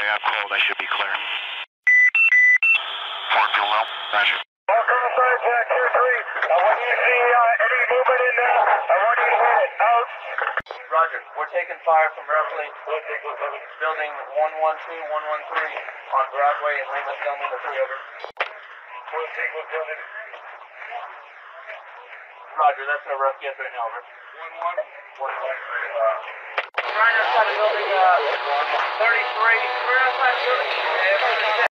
I'm cold. I should be clear. Fort fuel low. Roger. Welcome, Jack 2-3. When you see any movement in there, I want you to hit it. Out. Roger. We're taking fire from roughly building 112, 113 on Broadway and Lima, Delmina 3, over. Roger, that's a rough guess right now, over. 1-1. Right outside of building 33. We're outside of building